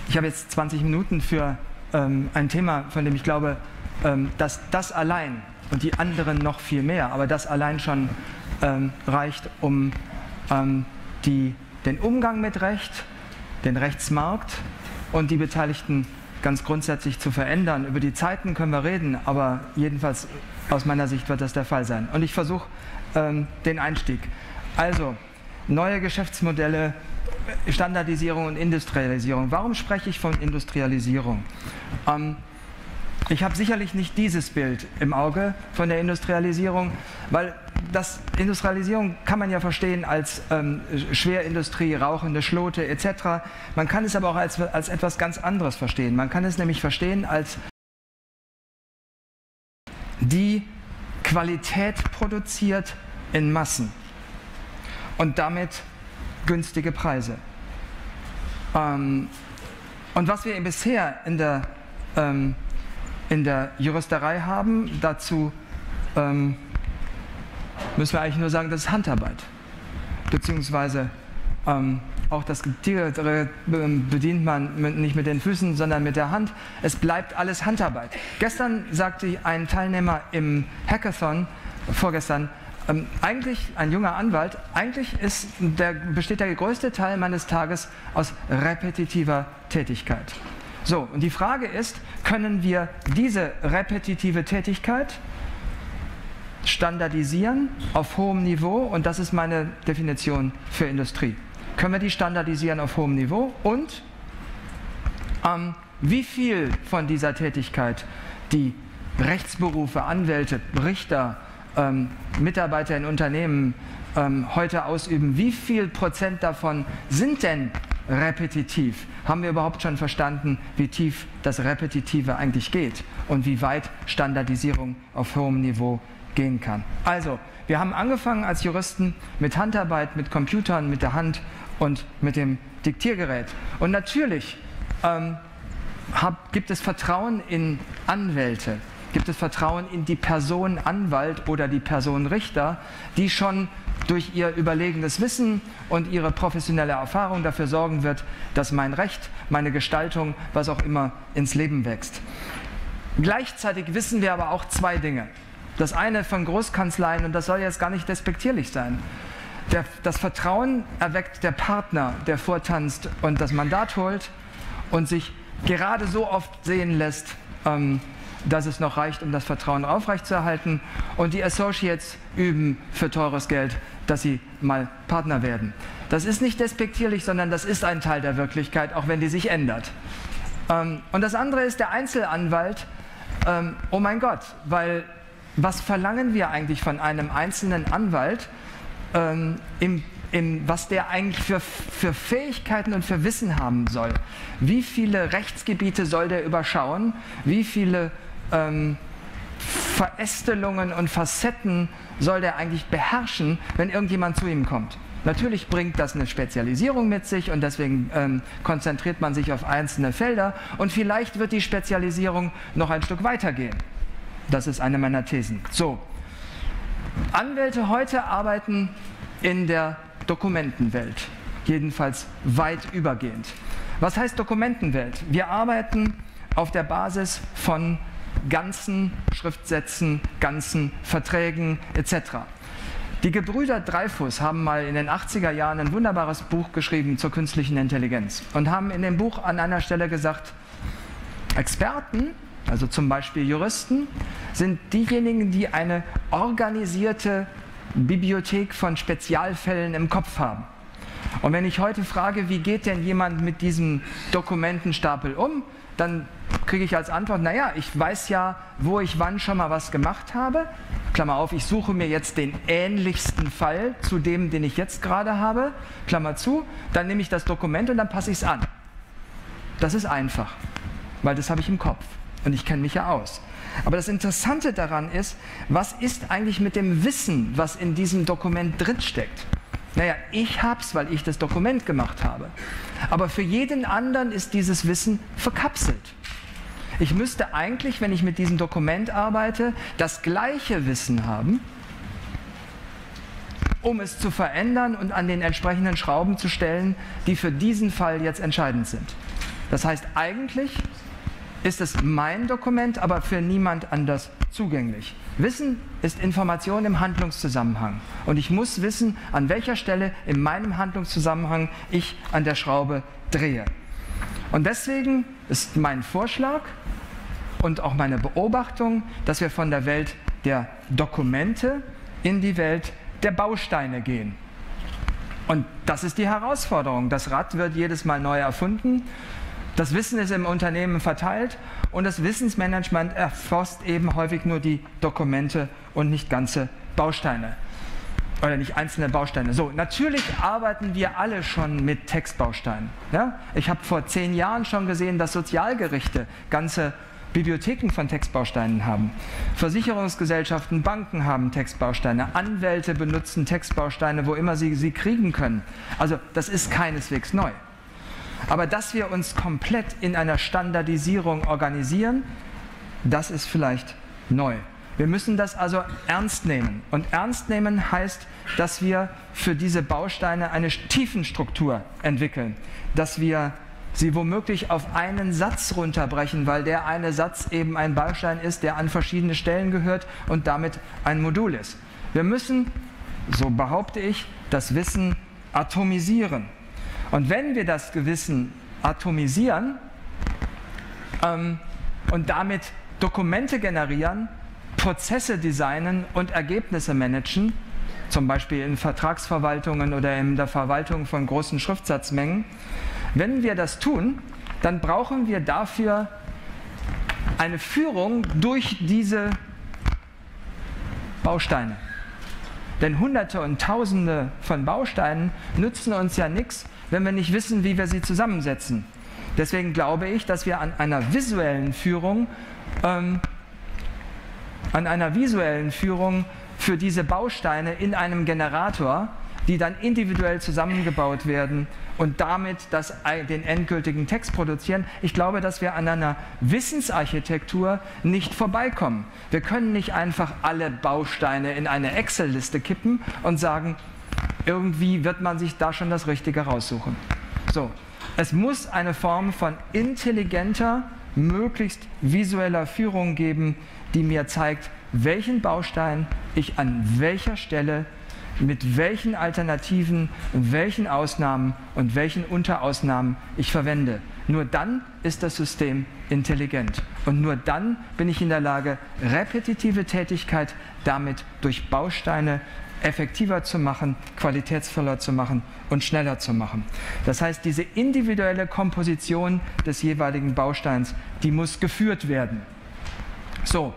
Ich habe jetzt 20 Minuten für ein Thema, von dem ich glaube, dass das allein und die anderen noch viel mehr, aber das allein schon reicht, um den Umgang mit Recht, den Rechtsmarkt und die Beteiligten ganz grundsätzlich zu verändern. Über die Zeiten können wir reden, aber jedenfalls aus meiner Sicht wird das der Fall sein. Und ich versuche den Einstieg. Also, neue Geschäftsmodelle, Standardisierung und Industrialisierung. Warum spreche ich von Industrialisierung? Ich habe sicherlich nicht dieses Bild im Auge von der Industrialisierung, weil Industrialisierung kann man ja verstehen als Schwerindustrie, rauchende Schlote etc. Man kann es aber auch als etwas ganz anderes verstehen. Man kann es nämlich verstehen als die Qualität produziert in Massen und damit günstige Preise. Und was wir bisher in der Juristerei haben, dazu müssen wir eigentlich nur sagen, das ist Handarbeit. Beziehungsweise auch das Tiere bedient man nicht mit den Füßen, sondern mit der Hand. Es bleibt alles Handarbeit. Gestern sagte ein Teilnehmer im Hackathon, eigentlich ein junger Anwalt, eigentlich besteht der größte Teil meines Tages aus repetitiver Tätigkeit. So, und die Frage ist, können wir diese repetitive Tätigkeit standardisieren auf hohem Niveau? Und das ist meine Definition für Industrie. Können wir die standardisieren auf hohem Niveau? Und wie viel von dieser Tätigkeit die Rechtsberufe, Anwälte, Richter, Mitarbeiter in Unternehmen heute ausüben, wie viel Prozent davon sind denn repetitiv? Haben wir überhaupt schon verstanden, wie tief das Repetitive eigentlich geht und wie weit Standardisierung auf hohem Niveau gehen kann? Also, wir haben angefangen als Juristen mit Handarbeit, mit Computern, mit der Hand und mit dem Diktiergerät. Und natürlich gibt es Vertrauen in Anwälte, gibt es Vertrauen in die Person Anwalt oder die Person Richter, die schon durch ihr überlegenes Wissen und ihre professionelle Erfahrung dafür sorgen wird, dass mein Recht, meine Gestaltung, was auch immer, ins Leben wächst. Gleichzeitig wissen wir aber auch zwei Dinge. Das eine von Großkanzleien, und das soll jetzt gar nicht despektierlich sein. Das Vertrauen erweckt der Partner, der vortanzt und das Mandat holt und sich gerade so oft sehen lässt, dass es noch reicht, um das Vertrauen aufrechtzuerhalten. Und die Associates üben für teures Geld, dass sie mal Partner werden. Das ist nicht despektierlich, sondern das ist ein Teil der Wirklichkeit, auch wenn die sich ändert. Und das andere ist der Einzelanwalt. Oh mein Gott, weil was verlangen wir eigentlich von einem einzelnen Anwalt, was der eigentlich für Fähigkeiten und für Wissen haben soll? Wie viele Rechtsgebiete soll der überschauen? Wie viele Verästelungen und Facetten soll der eigentlich beherrschen, wenn irgendjemand zu ihm kommt? Natürlich bringt das eine Spezialisierung mit sich und deswegen konzentriert man sich auf einzelne Felder und vielleicht wird die Spezialisierung noch ein Stück weitergehen. Das ist eine meiner Thesen. So, Anwälte heute arbeiten in der Dokumentenwelt, jedenfalls weit übergehend. Was heißt Dokumentenwelt? Wir arbeiten auf der Basis von ganzen Schriftsätzen, ganzen Verträgen etc. Die Gebrüder Dreyfus haben mal in den 80er Jahren ein wunderbares Buch geschrieben zur künstlichen Intelligenz und haben in dem Buch an einer Stelle gesagt, Experten, also zum Beispiel Juristen, sind diejenigen, die eine organisierte Bibliothek von Spezialfällen im Kopf haben. Und wenn ich heute frage, wie geht denn jemand mit diesem Dokumentenstapel um, dann kriege ich als Antwort, naja, ich weiß ja, wo ich wann schon mal was gemacht habe. Klammer auf, ich suche mir jetzt den ähnlichsten Fall zu dem, den ich jetzt gerade habe. Klammer zu, dann nehme ich das Dokument und dann passe ich es an. Das ist einfach, weil das habe ich im Kopf und ich kenne mich ja aus. Aber das Interessante daran ist, was ist eigentlich mit dem Wissen, was in diesem Dokument drinsteckt? Naja, ich hab's, weil ich das Dokument gemacht habe. Aber für jeden anderen ist dieses Wissen verkapselt. Ich müsste eigentlich, wenn ich mit diesem Dokument arbeite, das gleiche Wissen haben, um es zu verändern und an den entsprechenden Schrauben zu stellen, die für diesen Fall jetzt entscheidend sind. Das heißt, eigentlich ist es mein Dokument, aber für niemand anders zugänglich. Wissen ist Information im Handlungszusammenhang. Und ich muss wissen, an welcher Stelle in meinem Handlungszusammenhang ich an der Schraube drehe. Und deswegen ist mein Vorschlag und auch meine Beobachtung, dass wir von der Welt der Dokumente in die Welt der Bausteine gehen. Und das ist die Herausforderung. Das Rad wird jedes Mal neu erfunden. Das Wissen ist im Unternehmen verteilt und das Wissensmanagement erfasst eben häufig nur die Dokumente und nicht ganze Bausteine oder nicht einzelne Bausteine. So, natürlich arbeiten wir alle schon mit Textbausteinen. Ja? Ich habe vor 10 Jahren schon gesehen, dass Sozialgerichte ganze Bibliotheken von Textbausteinen haben. Versicherungsgesellschaften, Banken haben Textbausteine. Anwälte benutzen Textbausteine, wo immer sie kriegen können. Also das ist keineswegs neu. Aber dass wir uns komplett in einer Standardisierung organisieren, das ist vielleicht neu. Wir müssen das also ernst nehmen. Und ernst nehmen heißt, dass wir für diese Bausteine eine Tiefenstruktur entwickeln, dass wir sie womöglich auf einen Satz runterbrechen, weil der eine Satz eben ein Baustein ist, der an verschiedene Stellen gehört und damit ein Modul ist. Wir müssen, so behaupte ich, das Wissen atomisieren. Und wenn wir das Wissen atomisieren und damit Dokumente generieren, Prozesse designen und Ergebnisse managen, zum Beispiel in Vertragsverwaltungen oder in der Verwaltung von großen Schriftsatzmengen, wenn wir das tun, dann brauchen wir dafür eine Führung durch diese Bausteine. Denn Hunderte und Tausende von Bausteinen nützen uns ja nichts, wenn wir nicht wissen, wie wir sie zusammensetzen. Deswegen glaube ich, dass wir an einer visuellen Führung für diese Bausteine in einem Generator, die dann individuell zusammengebaut werden und damit den endgültigen Text produzieren. Ich glaube, dass wir an einer Wissensarchitektur nicht vorbeikommen. Wir können nicht einfach alle Bausteine in eine Excel-Liste kippen und sagen, irgendwie wird man sich da schon das Richtige raussuchen. So, es muss eine Form von intelligenter, möglichst visueller Führung geben, die mir zeigt, welchen Baustein ich an welcher Stelle mit welchen Alternativen und welchen Ausnahmen und welchen Unterausnahmen ich verwende. Nur dann ist das System intelligent. Und nur dann bin ich in der Lage, repetitive Tätigkeit damit durch Bausteine effektiver zu machen, qualitätsvoller zu machen und schneller zu machen. Das heißt, diese individuelle Komposition des jeweiligen Bausteins, die muss geführt werden. So,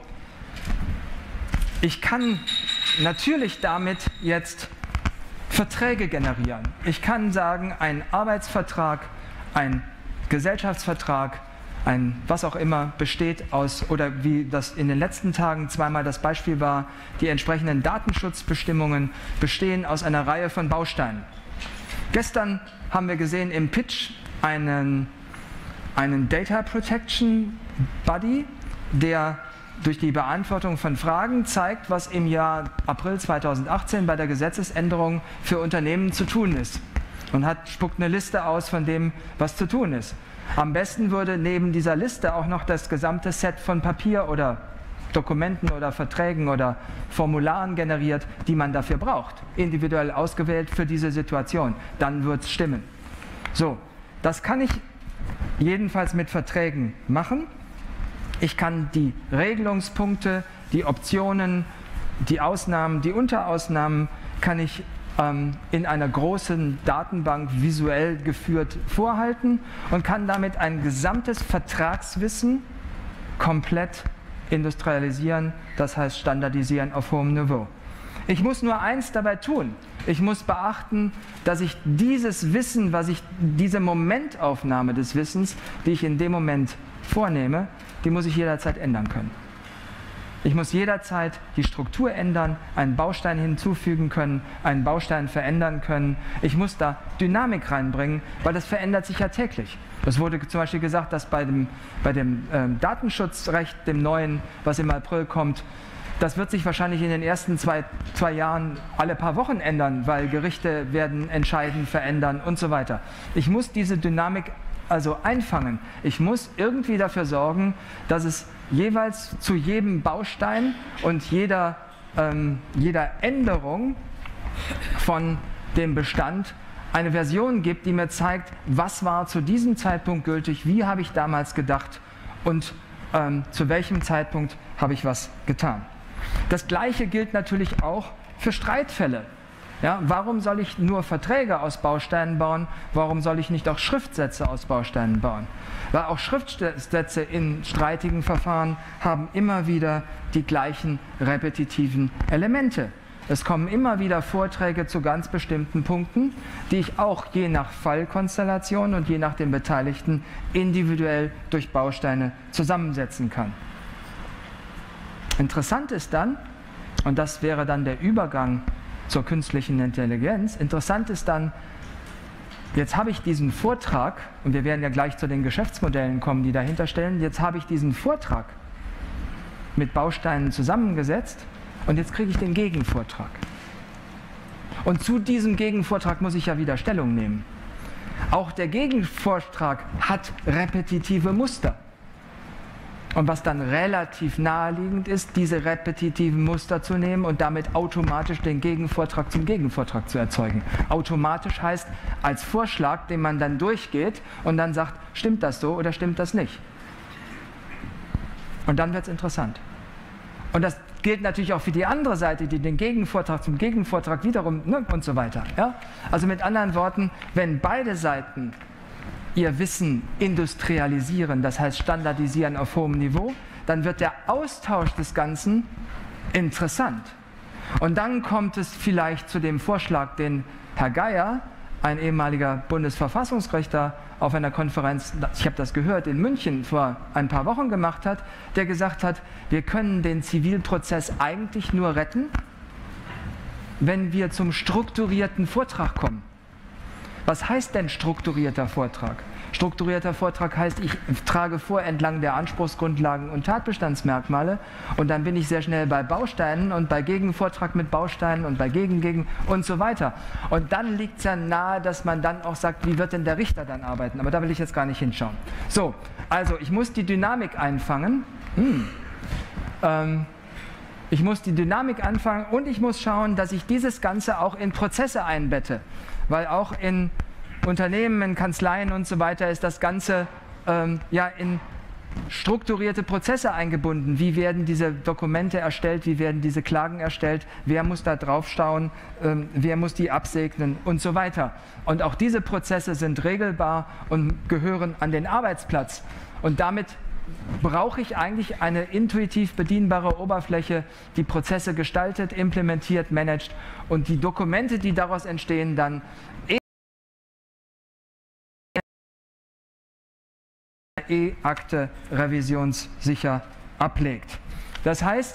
ich kann natürlich damit jetzt Verträge generieren. Ich kann sagen, ein Arbeitsvertrag, ein Gesellschaftsvertrag, ein was auch immer besteht aus, oder wie das in den letzten Tagen zweimal das Beispiel war, die entsprechenden Datenschutzbestimmungen bestehen aus einer Reihe von Bausteinen. Gestern haben wir gesehen im Pitch einen Data Protection Buddy, der durch die Beantwortung von Fragen zeigt, was im Jahr April 2018 bei der Gesetzesänderung für Unternehmen zu tun ist. Und spuckt eine Liste aus von dem, was zu tun ist. Am besten würde neben dieser Liste auch noch das gesamte Set von Papier oder Dokumenten oder Verträgen oder Formularen generiert, die man dafür braucht, individuell ausgewählt für diese Situation. Dann wird es stimmen. So, das kann ich jedenfalls mit Verträgen machen. Ich kann die Regelungspunkte, die Optionen, die Ausnahmen, die Unterausnahmen kann ich in einer großen Datenbank visuell geführt vorhalten und kann damit ein gesamtes Vertragswissen komplett industrialisieren, das heißt standardisieren auf hohem Niveau. Ich muss nur eins dabei tun. Ich muss beachten, dass ich dieses Wissen, diese Momentaufnahme des Wissens, die ich in dem Moment vornehme, die muss ich jederzeit ändern können. Ich muss jederzeit die Struktur ändern, einen Baustein hinzufügen können, einen Baustein verändern können. Ich muss da Dynamik reinbringen, weil das verändert sich ja täglich. Es wurde zum Beispiel gesagt, dass bei dem Datenschutzrecht, dem neuen, was im April kommt, das wird sich wahrscheinlich in den ersten zwei Jahren alle paar Wochen ändern, weil Gerichte werden entscheiden, verändern und so weiter. Ich muss diese Dynamik also einfangen. Ich muss irgendwie dafür sorgen, dass es jeweils zu jedem Baustein und jeder Änderung von dem Bestand eine Version gibt, die mir zeigt, was war zu diesem Zeitpunkt gültig, wie habe ich damals gedacht und zu welchem Zeitpunkt habe ich was getan. Das Gleiche gilt natürlich auch für Streitfälle. Ja, warum soll ich nur Verträge aus Bausteinen bauen? Warum soll ich nicht auch Schriftsätze aus Bausteinen bauen? Weil auch Schriftsätze in streitigen Verfahren haben immer wieder die gleichen repetitiven Elemente. Es kommen immer wieder Vorträge zu ganz bestimmten Punkten, die ich auch je nach Fallkonstellation und je nach den Beteiligten individuell durch Bausteine zusammensetzen kann. Interessant ist dann, und das wäre dann der Übergang zur künstlichen Intelligenz, interessant ist dann, jetzt habe ich diesen Vortrag, und wir werden ja gleich zu den Geschäftsmodellen kommen, die dahinter stehen, jetzt habe ich diesen Vortrag mit Bausteinen zusammengesetzt und jetzt kriege ich den Gegenvortrag. Und zu diesem Gegenvortrag muss ich ja wieder Stellung nehmen. Auch der Gegenvortrag hat repetitive Muster. Und was dann relativ naheliegend ist, diese repetitiven Muster zu nehmen und damit automatisch den Gegenvortrag zum Gegenvortrag zu erzeugen. Automatisch heißt als Vorschlag, den man dann durchgeht und dann sagt, stimmt das so oder stimmt das nicht? Und dann wird es interessant. Und das gilt natürlich auch für die andere Seite, die den Gegenvortrag zum Gegenvortrag wiederum und so weiter. Ja? Also mit anderen Worten, wenn beide Seiten ihr Wissen industrialisieren, das heißt standardisieren auf hohem Niveau, dann wird der Austausch des Ganzen interessant. Und dann kommt es vielleicht zu dem Vorschlag, den Herr Geier, ein ehemaliger Bundesverfassungsrichter, auf einer Konferenz, ich habe das gehört, in München vor ein paar Wochen gemacht hat, der gesagt hat, wir können den Zivilprozess eigentlich nur retten, wenn wir zum strukturierten Vortrag kommen. Was heißt denn strukturierter Vortrag? Strukturierter Vortrag heißt, ich trage vor entlang der Anspruchsgrundlagen und Tatbestandsmerkmale und dann bin ich sehr schnell bei Bausteinen und bei Gegenvortrag mit Bausteinen und bei Gegen und so weiter. Und dann liegt es ja nahe, dass man dann auch sagt, wie wird denn der Richter dann arbeiten? Aber da will ich jetzt gar nicht hinschauen. So, also ich muss die Dynamik einfangen. Ich muss die Dynamik anfangen und ich muss schauen, dass ich dieses Ganze auch in Prozesse einbette. Weil auch in Unternehmen, in Kanzleien und so weiter ist das Ganze ja in strukturierte Prozesse eingebunden. Wie werden diese Dokumente erstellt, wie werden diese Klagen erstellt, wer muss da drauf schauen, wer muss die absegnen und so weiter. Und auch diese Prozesse sind regelbar und gehören an den Arbeitsplatz. Und damit brauche ich eigentlich eine intuitiv bedienbare Oberfläche, die Prozesse gestaltet, implementiert, managt und die Dokumente, die daraus entstehen, dann E-Akte revisionssicher ablegt. Das heißt,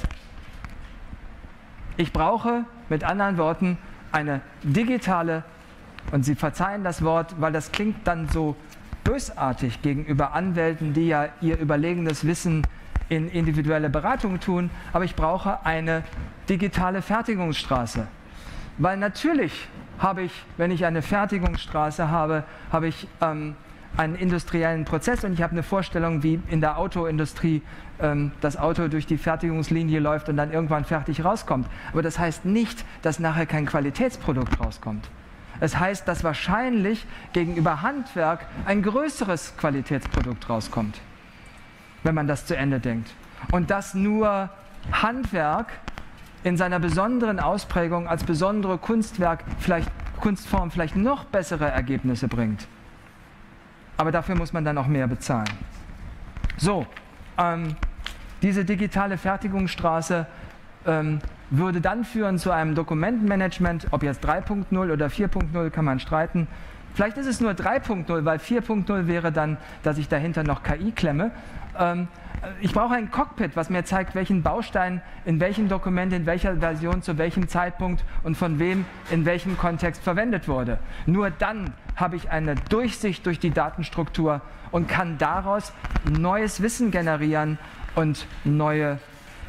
ich brauche mit anderen Worten eine digitale, und Sie verzeihen das Wort, weil das klingt dann so bösartig gegenüber Anwälten, die ja ihr überlegenes Wissen in individuelle Beratung tun, aber ich brauche eine digitale Fertigungsstraße. Weil natürlich habe ich, wenn ich eine Fertigungsstraße habe, habe ich einen industriellen Prozess und ich habe eine Vorstellung, wie in der Autoindustrie das Auto durch die Fertigungslinie läuft und dann irgendwann fertig rauskommt. Aber das heißt nicht, dass nachher kein Qualitätsprodukt rauskommt. Es heißt, dass wahrscheinlich gegenüber Handwerk ein größeres Qualitätsprodukt rauskommt, wenn man das zu Ende denkt. Und dass nur Handwerk in seiner besonderen Ausprägung als besondere Kunstform vielleicht noch bessere Ergebnisse bringt. Aber dafür muss man dann auch mehr bezahlen. So, diese digitale Fertigungsstraße würde dann führen zu einem Dokumentenmanagement, ob jetzt 3.0 oder 4.0, kann man streiten. Vielleicht ist es nur 3.0, weil 4.0 wäre dann, dass ich dahinter noch KI klemme. Ich brauche ein Cockpit, was mir zeigt, welchen Baustein, in welchem Dokument, in welcher Version, zu welchem Zeitpunkt und von wem, in welchem Kontext verwendet wurde. Nur dann habe ich eine Durchsicht durch die Datenstruktur und kann daraus neues Wissen generieren und neue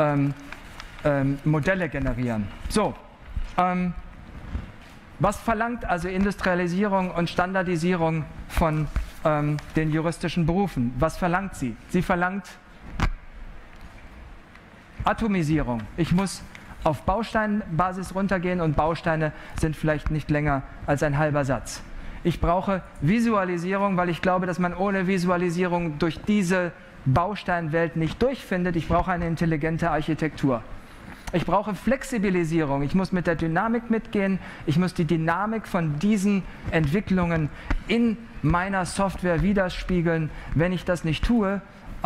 Modelle generieren. So, was verlangt also Industrialisierung und Standardisierung von den juristischen Berufen. Was verlangt sie? Sie verlangt Atomisierung. Ich muss auf Bausteinbasis runtergehen und Bausteine sind vielleicht nicht länger als ein halber Satz. Ich brauche Visualisierung, weil ich glaube, dass man ohne Visualisierung durch diese Bausteinwelt nicht durchfindet. Ich brauche eine intelligente Architektur. Ich brauche Flexibilisierung. Ich muss mit der Dynamik mitgehen. Ich muss die Dynamik von diesen Entwicklungen in meiner Software widerspiegeln. Wenn ich das nicht tue,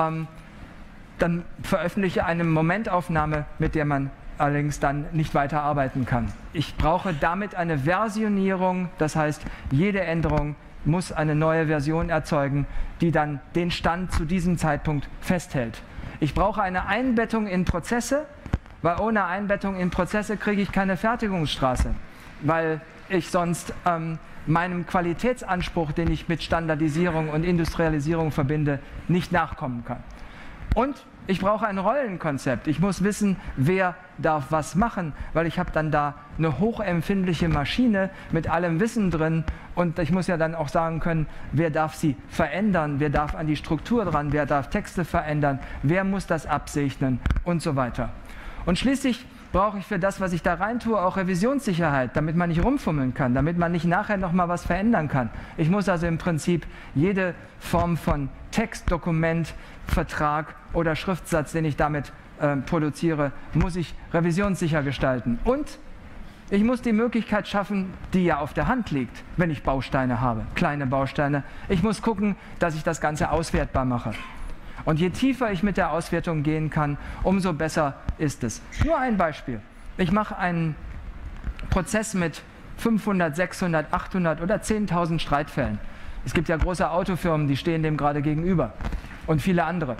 dann veröffentliche eine Momentaufnahme, mit der man allerdings dann nicht weiter arbeiten kann. Ich brauche damit eine Versionierung, das heißt, jede Änderung muss eine neue Version erzeugen, die dann den Stand zu diesem Zeitpunkt festhält. Ich brauche eine Einbettung in Prozesse, weil ohne Einbettung in Prozesse kriege ich keine Fertigungsstraße, weil ich sonst meinem Qualitätsanspruch, den ich mit Standardisierung und Industrialisierung verbinde, nicht nachkommen kann. Und ich brauche ein Rollenkonzept. Ich muss wissen, wer darf was machen, weil ich habe dann da eine hochempfindliche Maschine mit allem Wissen drin und ich muss ja dann auch sagen können, wer darf sie verändern, wer darf an die Struktur dran, wer darf Texte verändern, wer muss das absegnen und so weiter. Und schließlich brauche ich für das, was ich da rein tue, auch Revisionssicherheit, damit man nicht rumfummeln kann, damit man nicht nachher nochmal was verändern kann. Ich muss also im Prinzip jede Form von Text, Dokument, Vertrag oder Schriftsatz, den ich damit produziere, muss ich revisionssicher gestalten. Und ich muss die Möglichkeit schaffen, die ja auf der Hand liegt, wenn ich Bausteine habe, kleine Bausteine. Ich muss gucken, dass ich das Ganze auswertbar mache. Und je tiefer ich mit der Auswertung gehen kann, umso besser ist es. Nur ein Beispiel. Ich mache einen Prozess mit 500, 600, 800 oder 10.000 Streitfällen. Es gibt ja große Autofirmen, die stehen dem gerade gegenüber und viele andere.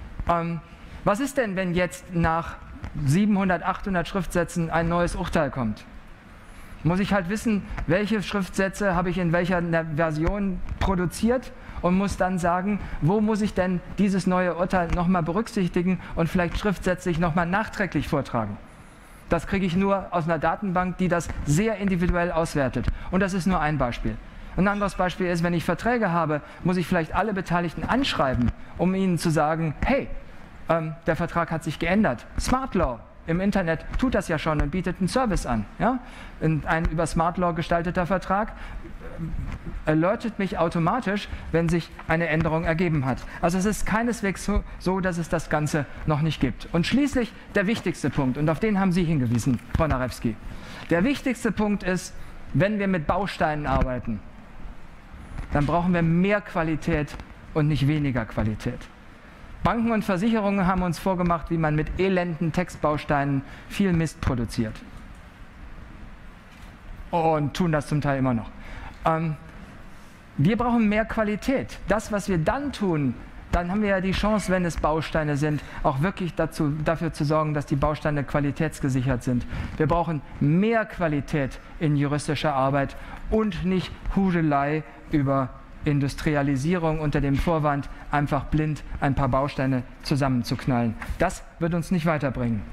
Was ist denn, wenn jetzt nach 700, 800 Schriftsätzen ein neues Urteil kommt? Muss ich halt wissen, welche Schriftsätze habe ich in welcher Version produziert und muss dann sagen, wo muss ich denn dieses neue Urteil nochmal berücksichtigen und vielleicht schriftsätzlich nochmal nachträglich vortragen. Das kriege ich nur aus einer Datenbank, die das sehr individuell auswertet. Und das ist nur ein Beispiel. Ein anderes Beispiel ist, wenn ich Verträge habe, muss ich vielleicht alle Beteiligten anschreiben, um ihnen zu sagen, hey, der Vertrag hat sich geändert. Smart Law im Internet tut das ja schon und bietet einen Service an. Ja? Ein über Smart Law gestalteter Vertrag alertet mich automatisch, wenn sich eine Änderung ergeben hat. Also es ist keineswegs so, dass es das Ganze noch nicht gibt. Und schließlich der wichtigste Punkt, und auf den haben Sie hingewiesen, Frau Narewski. Der wichtigste Punkt ist, wenn wir mit Bausteinen arbeiten, dann brauchen wir mehr Qualität und nicht weniger Qualität. Banken und Versicherungen haben uns vorgemacht, wie man mit elenden Textbausteinen viel Mist produziert. Und tun das zum Teil immer noch. Wir brauchen mehr Qualität. Das, was wir dann tun, dann haben wir ja die Chance, wenn es Bausteine sind, auch wirklich dafür zu sorgen, dass die Bausteine qualitätsgesichert sind. Wir brauchen mehr Qualität in juristischer Arbeit und nicht Hudelei über Industrialisierung unter dem Vorwand, einfach blind ein paar Bausteine zusammenzuknallen. Das wird uns nicht weiterbringen.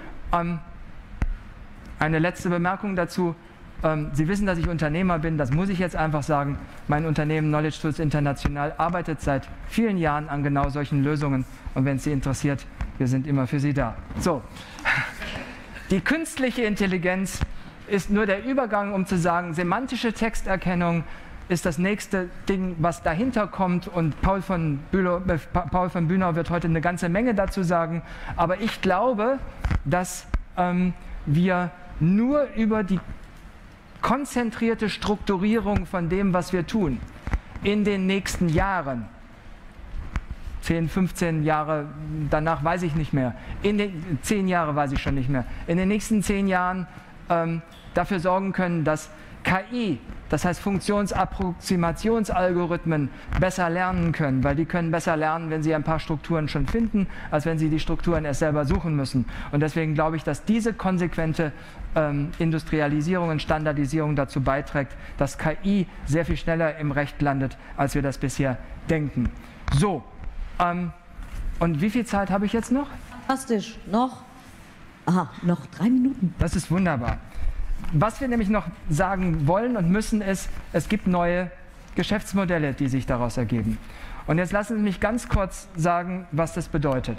Eine letzte Bemerkung dazu. Sie wissen, dass ich Unternehmer bin, das muss ich jetzt einfach sagen. Mein Unternehmen Knowledge Tools International arbeitet seit vielen Jahren an genau solchen Lösungen. Und wenn es Sie interessiert, wir sind immer für Sie da. So, die künstliche Intelligenz ist nur der Übergang, um zu sagen, semantische Texterkennung ist das nächste Ding, was dahinter kommt. Und Paul von Bülow wird heute eine ganze Menge dazu sagen. Aber ich glaube, dass wir nur über die konzentrierte Strukturierung von dem, was wir tun, in den nächsten Jahren, 10, 15 Jahre, danach weiß ich nicht mehr, 10 Jahre weiß ich schon nicht mehr, in den nächsten 10 Jahren dafür sorgen können, dass KI, das heißt Funktionsapproximationsalgorithmen, besser lernen können, weil die können besser lernen, wenn sie ein paar Strukturen schon finden, als wenn sie die Strukturen erst selber suchen müssen. Und deswegen glaube ich, dass diese konsequente Industrialisierung und Standardisierung dazu beiträgt, dass KI sehr viel schneller im Recht landet, als wir das bisher denken. So, und wie viel Zeit habe ich jetzt noch? Fantastisch, noch 3 Minuten. Das ist wunderbar. Was wir nämlich noch sagen wollen und müssen ist, es gibt neue Geschäftsmodelle, die sich daraus ergeben. Und jetzt lassen Sie mich ganz kurz sagen, was das bedeutet.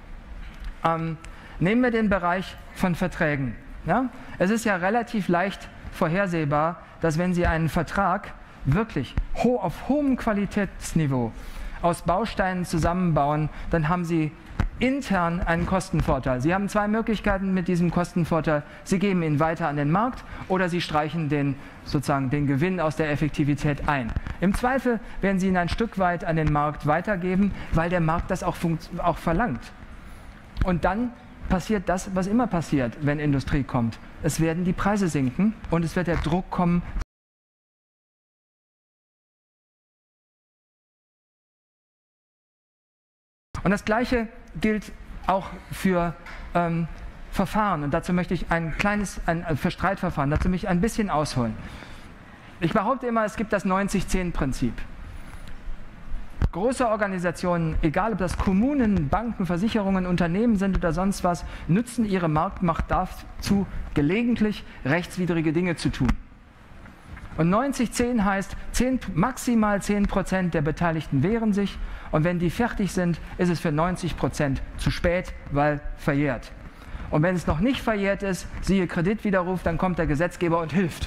Nehmen wir den Bereich von Verträgen. Ja? Es ist ja relativ leicht vorhersehbar, dass wenn Sie einen Vertrag wirklich auf hohem Qualitätsniveau aus Bausteinen zusammenbauen, dann haben Sie intern einen Kostenvorteil. Sie haben zwei Möglichkeiten mit diesem Kostenvorteil. Sie geben ihn weiter an den Markt oder Sie streichen sozusagen den Gewinn aus der Effektivität ein. Im Zweifel werden Sie ihn ein Stück weit an den Markt weitergeben, weil der Markt das auch verlangt. Und dann passiert das, was immer passiert, wenn Industrie kommt. Es werden die Preise sinken und es wird der Druck kommen. Und das Gleiche gilt auch für Verfahren. Und dazu möchte ich für Streitverfahren, dazu möchte ich ein bisschen ausholen. Ich behaupte immer, es gibt das 90-10-Prinzip. Große Organisationen, egal ob das Kommunen, Banken, Versicherungen, Unternehmen sind oder sonst was, nutzen ihre Marktmacht dazu, gelegentlich rechtswidrige Dinge zu tun. Und 90-10 heißt, maximal 10% der Beteiligten wehren sich und wenn die fertig sind, ist es für 90% zu spät, weil verjährt. Und wenn es noch nicht verjährt ist, siehe Kreditwiderruf, dann kommt der Gesetzgeber und hilft.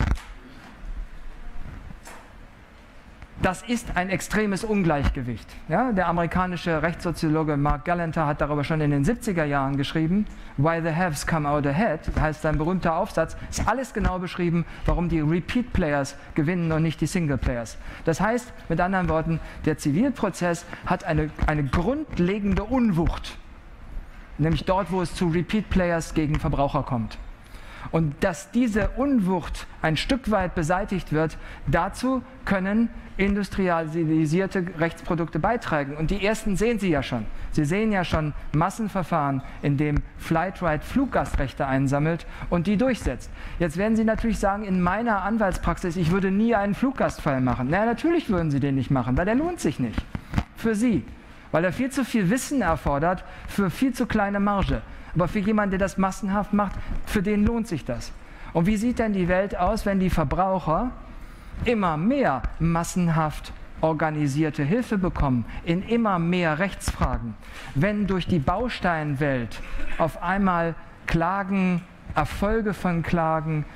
Das ist ein extremes Ungleichgewicht. Ja, der amerikanische Rechtssoziologe Mark Galanter hat darüber schon in den 70er Jahren geschrieben. Why the haves come out ahead, heißt sein berühmter Aufsatz, ist alles genau beschrieben, warum die Repeat Players gewinnen und nicht die Single Players. Das heißt, mit anderen Worten, der Zivilprozess hat eine grundlegende Unwucht, nämlich dort, wo es zu Repeat Players gegen Verbraucher kommt. Und dass diese Unwucht ein Stück weit beseitigt wird, dazu können industrialisierte Rechtsprodukte beitragen. Und die ersten sehen Sie ja schon. Sie sehen ja schon Massenverfahren, in dem Flightride Fluggastrechte einsammelt und die durchsetzt. Jetzt werden Sie natürlich sagen, in meiner Anwaltspraxis, ich würde nie einen Fluggastfall machen. Na, natürlich würden Sie den nicht machen, weil der lohnt sich nicht. Für Sie. Weil er viel zu viel Wissen erfordert für viel zu kleine Marge. Aber für jemanden, der das massenhaft macht, für den lohnt sich das. Und wie sieht denn die Welt aus, wenn die Verbraucher immer mehr massenhaft organisierte Hilfe bekommen, in immer mehr Rechtsfragen? Wenn durch die Bausteinwelt auf einmal Klagen, Erfolge von Klagen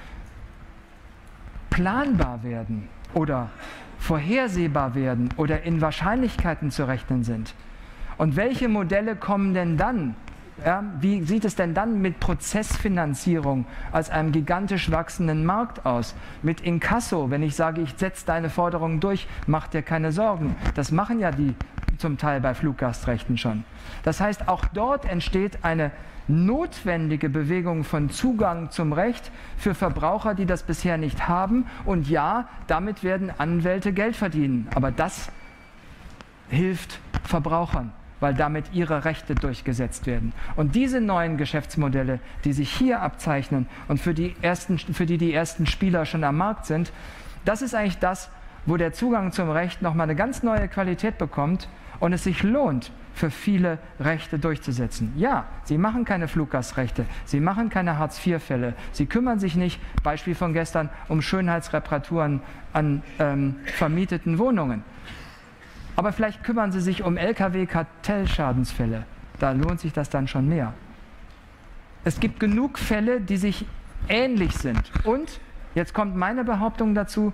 planbar werden oder vorhersehbar werden oder in Wahrscheinlichkeiten zu rechnen sind. Und welche Modelle kommen denn dann? Ja, wie sieht es denn dann mit Prozessfinanzierung als einem gigantisch wachsenden Markt aus? Mit Inkasso, wenn ich sage, ich setze deine Forderungen durch, mach dir keine Sorgen. Das machen ja die zum Teil bei Fluggastrechten schon. Das heißt, auch dort entsteht eine notwendige Bewegung von Zugang zum Recht für Verbraucher, die das bisher nicht haben. Und ja, damit werden Anwälte Geld verdienen. Aber das hilft Verbrauchern, weil damit ihre Rechte durchgesetzt werden. Und diese neuen Geschäftsmodelle, die sich hier abzeichnen und für die ersten Spieler schon am Markt sind, das ist eigentlich das, wo der Zugang zum Recht nochmal eine ganz neue Qualität bekommt und es sich lohnt, für viele Rechte durchzusetzen. Ja, Sie machen keine Fluggastrechte, Sie machen keine Hartz-IV-Fälle, Sie kümmern sich nicht, Beispiel von gestern, um Schönheitsreparaturen an vermieteten Wohnungen. Aber vielleicht kümmern Sie sich um Lkw-Kartellschadensfälle. Da lohnt sich das dann schon mehr. Es gibt genug Fälle, die sich ähnlich sind. Und, jetzt kommt meine Behauptung dazu,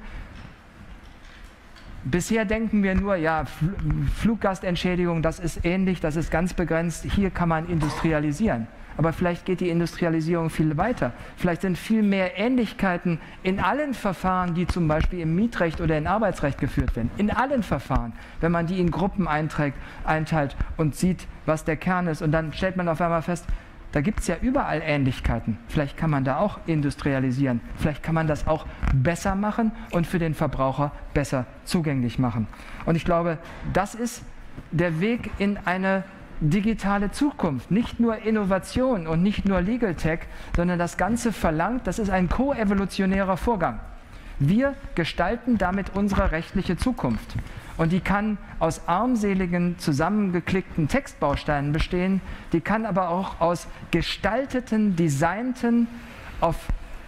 bisher denken wir nur, ja, Fluggastentschädigung, das ist ähnlich, das ist ganz begrenzt, hier kann man industrialisieren. Aber vielleicht geht die Industrialisierung viel weiter. Vielleicht sind viel mehr Ähnlichkeiten in allen Verfahren, die zum Beispiel im Mietrecht oder im Arbeitsrecht geführt werden. In allen Verfahren, wenn man die in Gruppen einteilt und sieht, was der Kern ist. Und dann stellt man auf einmal fest, da gibt es ja überall Ähnlichkeiten. Vielleicht kann man da auch industrialisieren. Vielleicht kann man das auch besser machen und für den Verbraucher besser zugänglich machen. Und ich glaube, das ist der Weg in eine digitale Zukunft, nicht nur Innovation und nicht nur Legal Tech, sondern das Ganze verlangt, das ist ein koevolutionärer Vorgang. Wir gestalten damit unsere rechtliche Zukunft. Und die kann aus armseligen, zusammengeklickten Textbausteinen bestehen, die kann aber auch aus gestalteten, designten, auf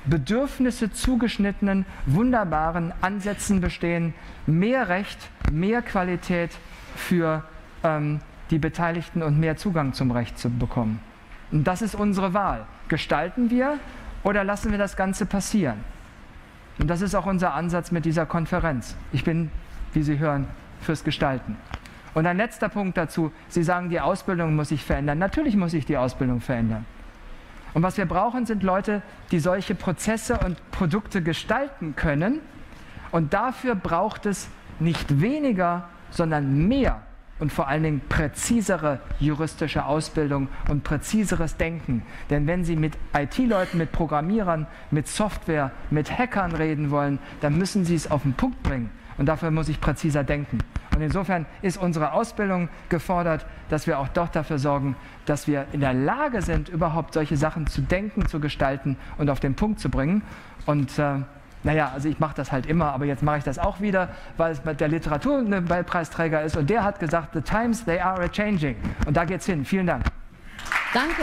Bedürfnisse zugeschnittenen, wunderbaren Ansätzen bestehen, mehr Recht, mehr Qualität für die Beteiligten und mehr Zugang zum Recht zu bekommen. Und das ist unsere Wahl. Gestalten wir oder lassen wir das Ganze passieren? Und das ist auch unser Ansatz mit dieser Konferenz. Ich bin, wie Sie hören, fürs Gestalten. Und ein letzter Punkt dazu. Sie sagen, die Ausbildung muss sich verändern. Natürlich muss sich die Ausbildung verändern. Und was wir brauchen, sind Leute, die solche Prozesse und Produkte gestalten können. Und dafür braucht es nicht weniger, sondern mehr und vor allen Dingen präzisere juristische Ausbildung und präziseres Denken. Denn wenn Sie mit IT-Leuten, mit Programmierern, mit Software, mit Hackern reden wollen, dann müssen Sie es auf den Punkt bringen. Und dafür muss ich präziser denken. Und insofern ist unsere Ausbildung gefordert, dass wir auch doch dafür sorgen, dass wir in der Lage sind, überhaupt solche Sachen zu denken, zu gestalten und auf den Punkt zu bringen. Und naja, also ich mache das halt immer, aber jetzt mache ich das auch wieder, weil es mit der Literaturnobelpreisträger ist und der hat gesagt, the times they are a-changing. Und da geht's hin. Vielen Dank. Danke.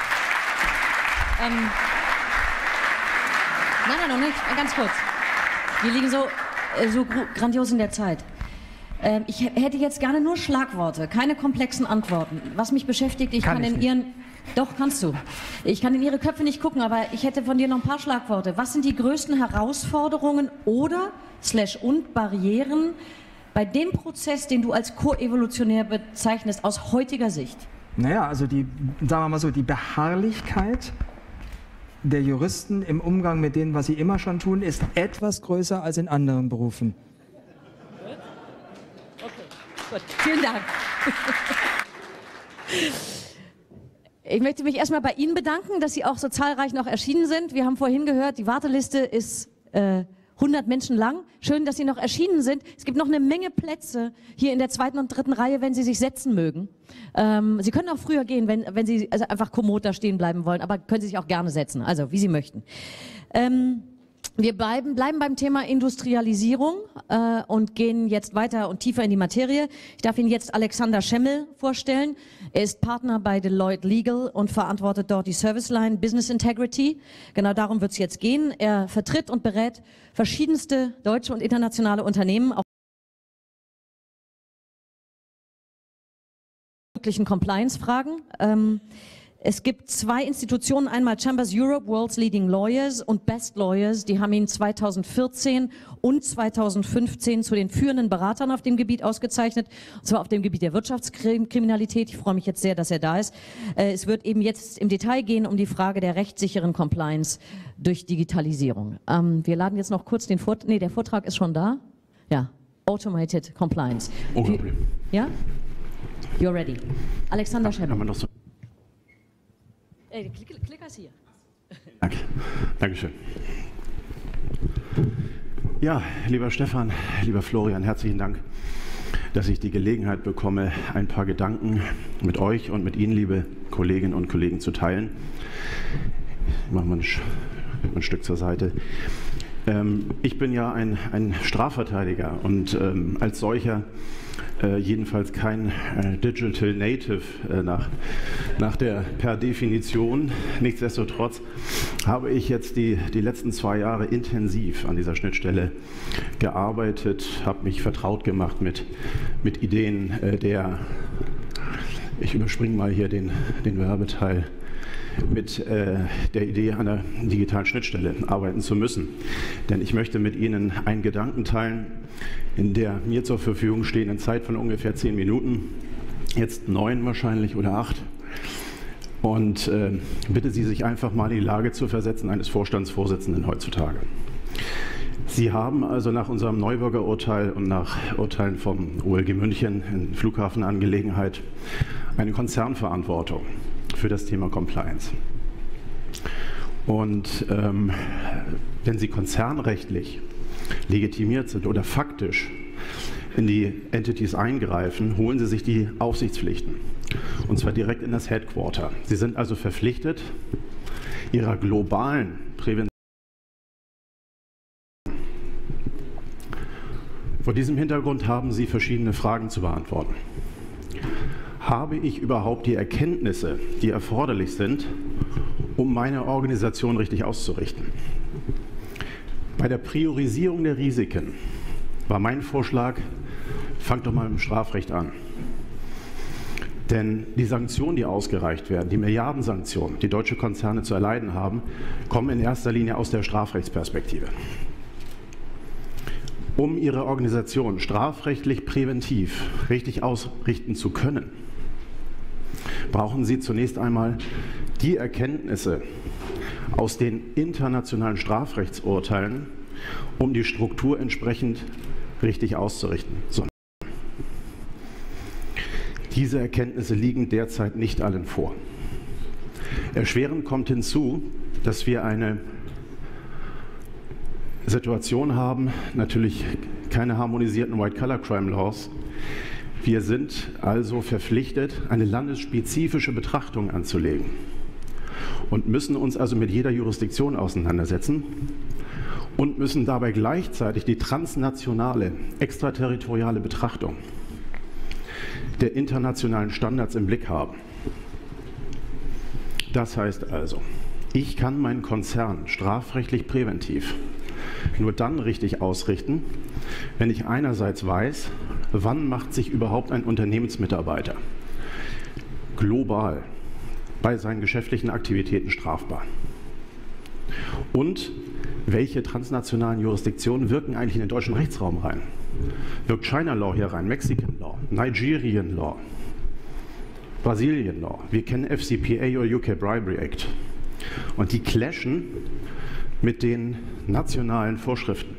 Nein, noch nicht. Ganz kurz. Wir liegen so grandios in der Zeit. Ich hätte jetzt gerne nur Schlagworte, keine komplexen Antworten. Was mich beschäftigt, ich kann in Ihren... Doch, kannst du. Ich kann in Ihre Köpfe nicht gucken, aber ich hätte von dir noch ein paar Schlagworte. Was sind die größten Herausforderungen und Barrieren bei dem Prozess, den du als koevolutionär bezeichnest, aus heutiger Sicht? Naja, also sagen wir mal so, die Beharrlichkeit der Juristen im Umgang mit dem, was sie immer schon tun, ist etwas größer als in anderen Berufen. Okay, gut. Vielen Dank. Ich möchte mich erstmal bei Ihnen bedanken, dass Sie auch so zahlreich noch erschienen sind. Wir haben vorhin gehört, die Warteliste ist 100 Menschen lang. Schön, dass Sie noch erschienen sind. Es gibt noch eine Menge Plätze hier in der 2. und 3. Reihe, wenn Sie sich setzen mögen. Sie können auch früher gehen, wenn Sie also einfach kommod da stehen bleiben wollen, aber können Sie sich auch gerne setzen, also wie Sie möchten. Wir bleiben beim Thema Industrialisierung und gehen jetzt weiter und tiefer in die Materie. Ich darf Ihnen jetzt Alexander Schemmel vorstellen. Er ist Partner bei Deloitte Legal und verantwortet dort die Service Line Business Integrity. Genau darum wird es jetzt gehen. Er vertritt und berät verschiedenste deutsche und internationale Unternehmen auf möglichen Compliance-Fragen. Es gibt zwei Institutionen, einmal Chambers Europe, World's Leading Lawyers und Best Lawyers, die haben ihn 2014 und 2015 zu den führenden Beratern auf dem Gebiet ausgezeichnet, und zwar auf dem Gebiet der Wirtschaftskriminalität. Ich freue mich jetzt sehr, dass er da ist. Es wird eben jetzt im Detail gehen um die Frage der rechtssicheren Compliance durch Digitalisierung. Wir laden jetzt noch kurz den Vortrag, der Vortrag ist schon da. Ja, Automated Compliance. Unglaublich. Ja? You're ready. Alexander Schemmel. Klicker ist hier. Danke. Dankeschön. Ja, lieber Stefan, lieber Florian, herzlichen Dank, dass ich die Gelegenheit bekomme, ein paar Gedanken mit euch und mit Ihnen, liebe Kolleginnen und Kollegen, zu teilen. Ich mache mal ein Stück zur Seite. Ich bin ja ein Strafverteidiger und als solcher jedenfalls kein Digital Native per Definition. Nichtsdestotrotz habe ich jetzt die letzten 2 Jahre intensiv an dieser Schnittstelle gearbeitet, habe mich vertraut gemacht mit Ideen ich überspringe mal hier den Werbeteil, mit der Idee einer digitalen Schnittstelle arbeiten zu müssen. Denn ich möchte mit Ihnen einen Gedanken teilen, in der mir zur Verfügung stehenden Zeit von ungefähr 10 Minuten, jetzt 9 wahrscheinlich oder 8. Und bitte Sie, sich einfach mal in die Lage zu versetzen eines Vorstandsvorsitzenden heutzutage. Sie haben also nach unserem Neuburger Urteil und nach Urteilen vom OLG München in Flughafenangelegenheit eine Konzernverantwortung für das Thema Compliance. Und wenn Sie konzernrechtlich legitimiert sind oder faktisch in die Entities eingreifen, holen Sie sich die Aufsichtspflichten, und zwar direkt in das Headquarter. Sie sind also verpflichtet, Ihrer globalen Prävention. Vor diesem Hintergrund haben Sie verschiedene Fragen zu beantworten. Habe ich überhaupt die Erkenntnisse, die erforderlich sind, um meine Organisation richtig auszurichten? Bei der Priorisierung der Risiken war mein Vorschlag, fangt doch mal mit dem Strafrecht an. Denn die Sanktionen, die ausgereicht werden, die Milliardensanktionen, die deutsche Konzerne zu erleiden haben, kommen in erster Linie aus der Strafrechtsperspektive. Um ihre Organisation strafrechtlich präventiv richtig ausrichten zu können, brauchen sie zunächst einmal die Erkenntnisse aus den internationalen Strafrechtsurteilen, um die Struktur entsprechend richtig auszurichten. So. Diese Erkenntnisse liegen derzeit nicht allen vor. Erschwerend kommt hinzu, dass wir eine Situation haben, natürlich keine harmonisierten White-Collar-Crime-Laws. Wir sind also verpflichtet, eine landesspezifische Betrachtung anzulegen und müssen uns also mit jeder Jurisdiktion auseinandersetzen und müssen dabei gleichzeitig die transnationale, extraterritoriale Betrachtung der internationalen Standards im Blick haben. Das heißt also, ich kann meinen Konzern strafrechtlich präventiv nur dann richtig ausrichten, wenn ich einerseits weiß, wann macht sich überhaupt ein Unternehmensmitarbeiter global bei seinen geschäftlichen Aktivitäten strafbar und welche transnationalen Jurisdiktionen wirken eigentlich in den deutschen Rechtsraum rein. Wirkt China Law hier rein, Mexican Law, Nigerian Law, Brazilian Law. Wir kennen FCPA oder UK Bribery Act. Und die clashen mit den nationalen Vorschriften.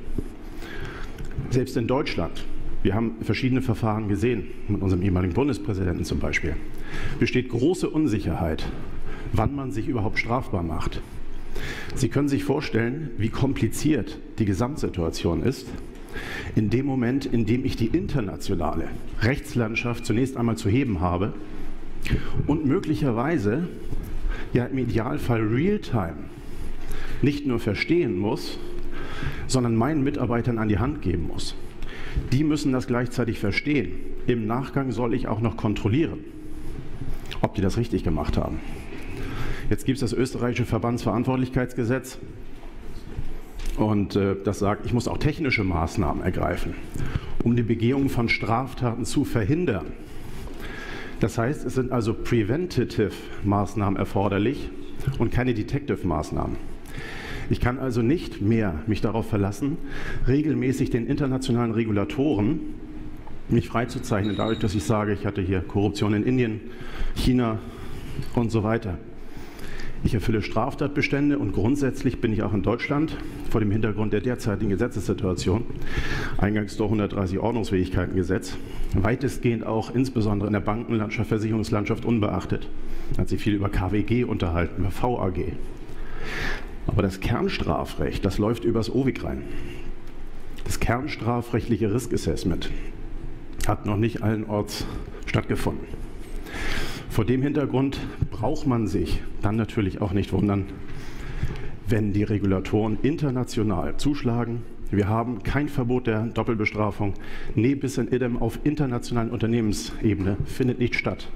Selbst in Deutschland, wir haben verschiedene Verfahren gesehen, mit unserem ehemaligen Bundespräsidenten zum Beispiel, besteht große Unsicherheit, wann man sich überhaupt strafbar macht. Sie können sich vorstellen, wie kompliziert die Gesamtsituation ist, in dem Moment, in dem ich die internationale Rechtslandschaft zunächst einmal zu heben habe und möglicherweise ja im Idealfall real-time nicht nur verstehen muss, sondern meinen Mitarbeitern an die Hand geben muss. Die müssen das gleichzeitig verstehen. Im Nachgang soll ich auch noch kontrollieren, ob die das richtig gemacht haben. Jetzt gibt es das österreichische Verbandsverantwortlichkeitsgesetz. Und das sagt, ich muss auch technische Maßnahmen ergreifen, um die Begehung von Straftaten zu verhindern. Das heißt, es sind also Preventative Maßnahmen erforderlich und keine Detective Maßnahmen. Ich kann also nicht mehr mich darauf verlassen, regelmäßig den internationalen Regulatoren mich freizuzeichnen, dadurch, dass ich sage, ich hatte hier Korruption in Indien, China und so weiter. Ich erfülle Straftatbestände und grundsätzlich bin ich auch in Deutschland vor dem Hintergrund der derzeitigen Gesetzessituation, eingangs der 130 Ordnungsfähigkeitengesetz, weitestgehend auch insbesondere in der Bankenlandschaft, Versicherungslandschaft unbeachtet. Da hat sich viel über KWG unterhalten, über VAG. Aber das Kernstrafrecht, das läuft übers OWIG rein. Das kernstrafrechtliche Risk Assessment hat noch nicht allenorts stattgefunden. Vor dem Hintergrund braucht man sich dann natürlich auch nicht wundern, wenn die Regulatoren international zuschlagen. Wir haben kein Verbot der Doppelbestrafung. Ne bis in idem auf internationalen Unternehmensebene findet nicht statt.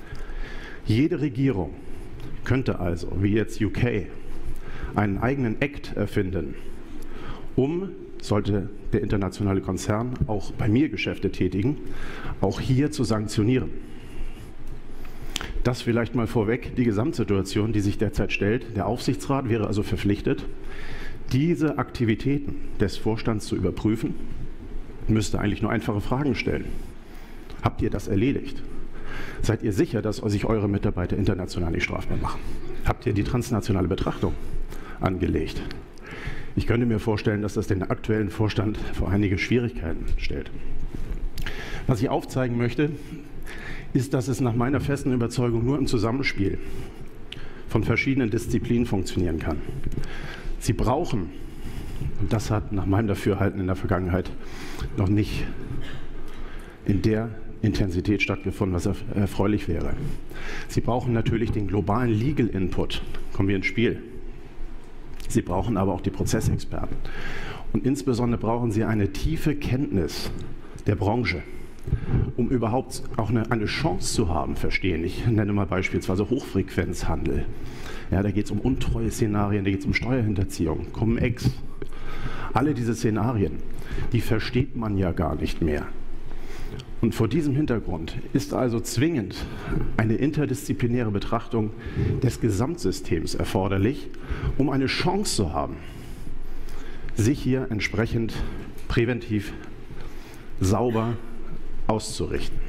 Jede Regierung könnte also, wie jetzt UK, einen eigenen Act erfinden, um, sollte der internationale Konzern auch bei mir Geschäfte tätigen, auch hier zu sanktionieren. Das vielleicht mal vorweg, die Gesamtsituation, die sich derzeit stellt. Der Aufsichtsrat wäre also verpflichtet, diese Aktivitäten des Vorstands zu überprüfen, müsste eigentlich nur einfache Fragen stellen. Habt ihr das erledigt? Seid ihr sicher, dass sich eure Mitarbeiter international nicht strafbar machen? Habt ihr die transnationale Betrachtung angelegt? Ich könnte mir vorstellen, dass das den aktuellen Vorstand vor einige Schwierigkeiten stellt. Was ich aufzeigen möchte, ist, dass es nach meiner festen Überzeugung nur im Zusammenspiel von verschiedenen Disziplinen funktionieren kann. Sie brauchen, und das hat nach meinem Dafürhalten in der Vergangenheit noch nicht in der Intensität stattgefunden, was erfreulich wäre. Sie brauchen natürlich den globalen Legal Input, kommen wir ins Spiel. Sie brauchen aber auch die Prozessexperten. Und insbesondere brauchen Sie eine tiefe Kenntnis der Branche, um überhaupt auch eine Chance zu haben, verstehen. Ich nenne mal beispielsweise Hochfrequenzhandel. Ja, da geht es um untreue Szenarien, da geht es um Steuerhinterziehung, Cum-Ex, Alle diese Szenarien, die versteht man ja gar nicht mehr. Und vor diesem Hintergrund ist also zwingend eine interdisziplinäre Betrachtung des Gesamtsystems erforderlich, um eine Chance zu haben, sich hier entsprechend präventiv sauber auszurichten.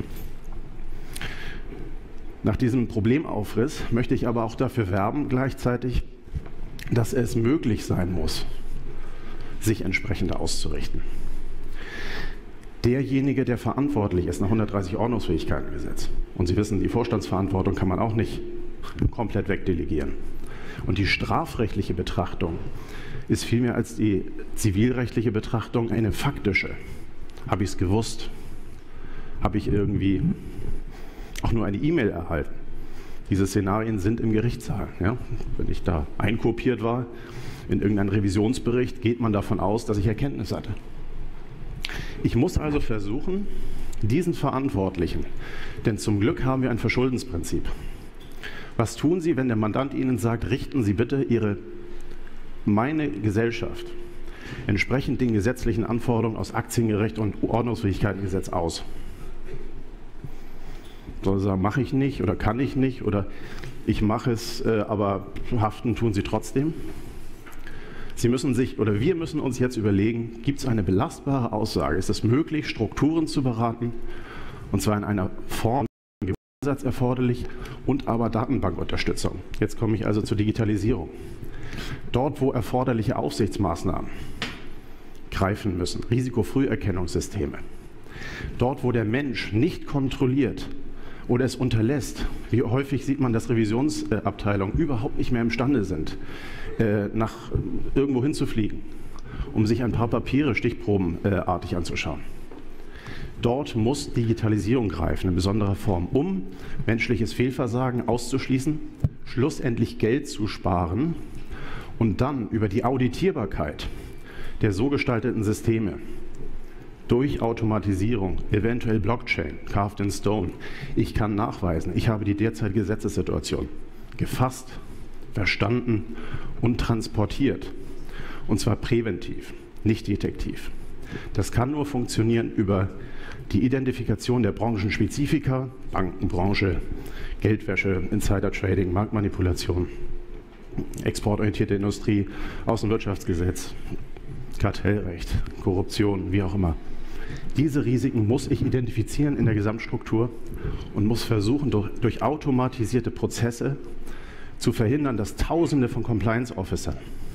Nach diesem Problemaufriss möchte ich aber auch dafür werben, gleichzeitig, dass es möglich sein muss, sich entsprechend auszurichten. Derjenige, der verantwortlich ist nach 130 Ordnungsfähigkeitengesetz, und Sie wissen, die Vorstandsverantwortung kann man auch nicht komplett wegdelegieren. Und die strafrechtliche Betrachtung ist vielmehr als die zivilrechtliche Betrachtung eine faktische. Habe ich es gewusst? Habe ich irgendwie auch nur eine E-Mail erhalten? Diese Szenarien sind im Gerichtssaal. Ja? Wenn ich da einkopiert war in irgendeinen Revisionsbericht, geht man davon aus, dass ich Erkenntnis hatte. Ich muss also versuchen, diesen Verantwortlichen, denn zum Glück haben wir ein Verschuldensprinzip. Was tun Sie, wenn der Mandant Ihnen sagt, richten Sie bitte meine Gesellschaft entsprechend den gesetzlichen Anforderungen aus Aktienrecht und Ordnungsfähigkeitengesetz aus? Soll er sagen, mache ich nicht oder kann ich nicht oder ich mache es, aber haften tun Sie trotzdem? Sie müssen sich oder wir müssen uns jetzt überlegen, gibt es eine belastbare Aussage? Ist es möglich, Strukturen zu beraten, und zwar in einer Form, Gebührensatz erforderlich und aber Datenbankunterstützung. Jetzt komme ich also zur Digitalisierung. Dort, wo erforderliche Aufsichtsmaßnahmen greifen müssen, Risikofrüherkennungssysteme. Dort, wo der Mensch nicht kontrolliert oder es unterlässt, wie häufig sieht man, dass Revisionsabteilungen überhaupt nicht mehr imstande sind, nach irgendwo hinzufliegen, um sich ein paar Papiere stichprobenartig anzuschauen. Dort muss Digitalisierung greifen, in besonderer Form, um menschliches Fehlversagen auszuschließen, schlussendlich Geld zu sparen und dann über die Auditierbarkeit der so gestalteten Systeme durch Automatisierung, eventuell Blockchain, carved in stone. Ich kann nachweisen, ich habe die derzeitige Gesetzessituation gefasst, verstanden und transportiert. Und zwar präventiv, nicht detektiv. Das kann nur funktionieren über die Identifikation der Branchenspezifika, Bankenbranche, Geldwäsche, Insider-Trading, Marktmanipulation, exportorientierte Industrie, Außenwirtschaftsgesetz, Kartellrecht, Korruption, wie auch immer. Diese Risiken muss ich identifizieren in der Gesamtstruktur und muss versuchen, durch automatisierte Prozesse zu verhindern, dass Tausende von Compliance-Officern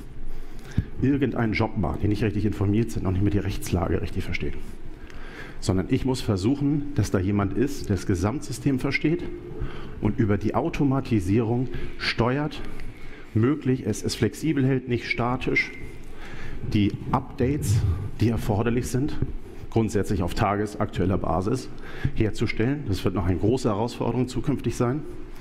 irgendeinen Job machen, die nicht richtig informiert sind, noch nicht mehr die Rechtslage richtig verstehen. Sondern ich muss versuchen, dass da jemand ist, der das Gesamtsystem versteht und über die Automatisierung steuert, möglich es flexibel hält, nicht statisch, die Updates, die erforderlich sind, grundsätzlich auf tagesaktueller Basis herzustellen. Das wird noch eine große Herausforderung zukünftig sein.